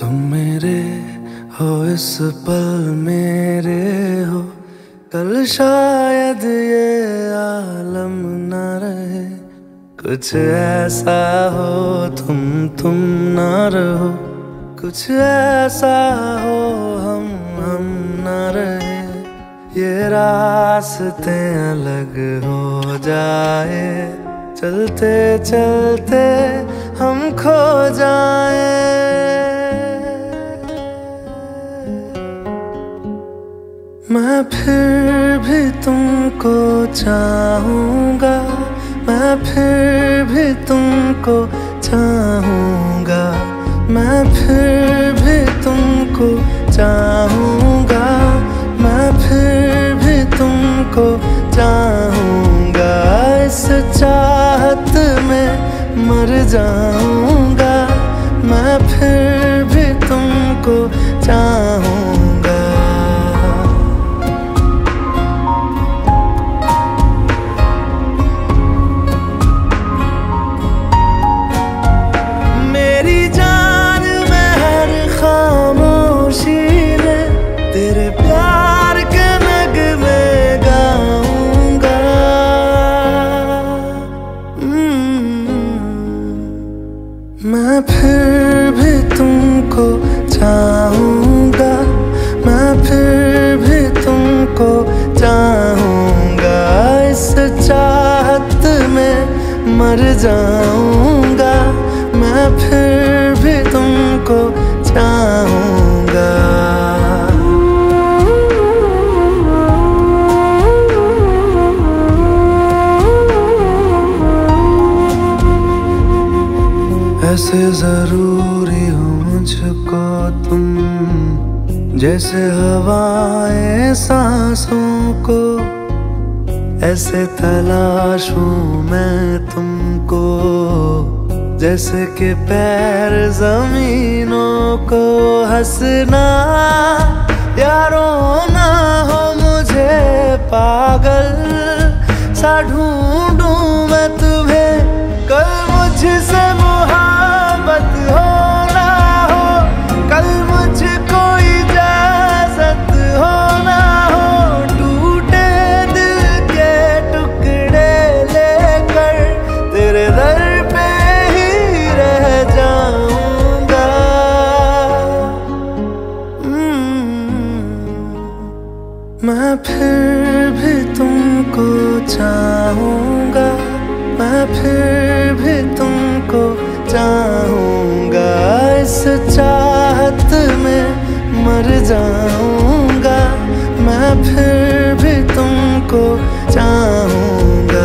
तुम मेरे हो इस पल मेरे हो, कल शायद ये आलम न रहे। कुछ ऐसा हो तुम ना रहो, कुछ ऐसा हो हम न रहे। ये रास्ते अलग हो जाए, चलते चलते हम खो जाए। मैं फिर भी तुमको चाहूँगा, मैं फिर भी तुमको चाहूँगा, मैं फिर भी तुमको चाहूँगा, मैं फिर भी तुमको चाहूँगा। इस चाहत में मर जाऊँगा, मैं फिर भी तुमको चाहूँगा। मेरी जान में हर खामोशी में तेरे प्यार के नगमे गाऊंगा। मैं फिर भी तुमको चाहूँगा, मैं फिर भी तुमको चाहूँगा। इस चाहत में मर जाऊँगा, मैं फिर भी तुमको चाहूँगा। ऐसे जरूरी हो मुझको तुम, जैसे हवाएं सांसों को। ऐसे तलाशूं मैं तुमको, जैसे कि पैर जमीनों को। हंसना या रोना हो मुझे पागल सा ढूंढूं मैं तुम्हें। कल मुझसे मोहब्बत हो ना हो, कल मुझको इजाजत हो ना हो। टूटे दिल के टुकड़े लेकर तेरे दर पे ही रह जाऊंगा। मैं फिर भी तुमको चाहूँगा, मैं फिर भी तुमको चाहूँगा। इस चाहत में मर जाऊँगा, मैं फिर भी तुमको चाहूँगा।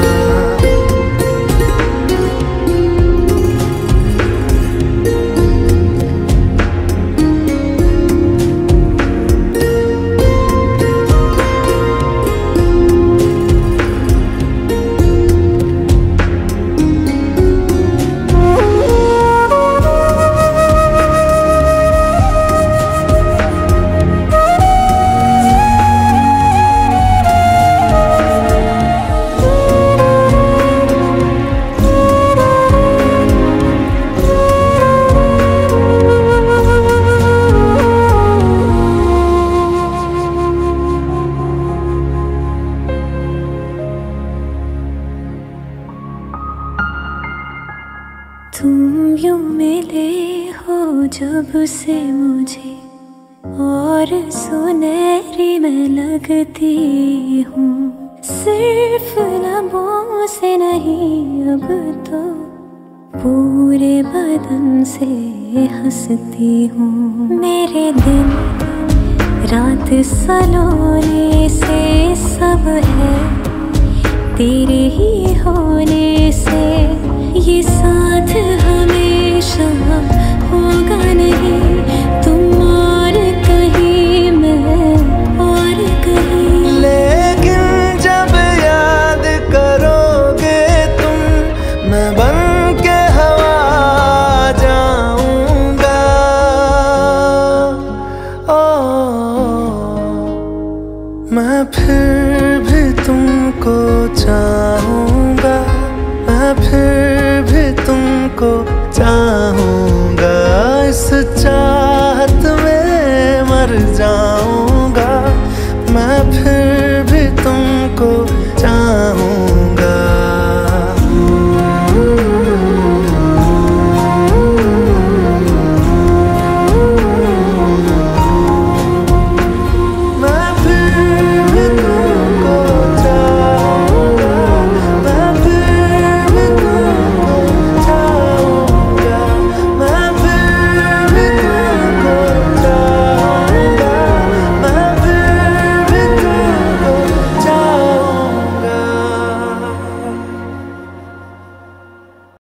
तुम यूं मिले हो जब से मुझे, और सुनहरी मैं लगती हूँ। सिर्फ लबों से नहीं अब तो पूरे बदन से हंसती हूँ। मेरे दिन रात सलोने से सब है तेरे ही होने से। ये साथ हमेशा होगा नहीं, तुम और कहीं मैं और कहीं। लेकिन जब याद करोगे तुम, मैं बन के हवा जाऊंगा। मैं फिर भी तुमको चाहूँगा, मैं फिर भी तुमको चाहूँगा। इस चाहत में मर जाऊंगा मैं फिर